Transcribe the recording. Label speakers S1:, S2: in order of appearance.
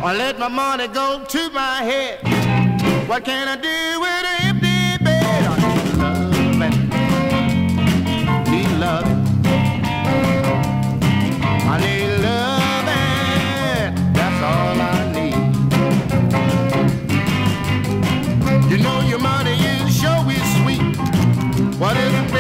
S1: I let my money go to my head. What can I do with an empty bed? I need loving. I need loving. That's all I need. You know your money is sure is sweet. What is it?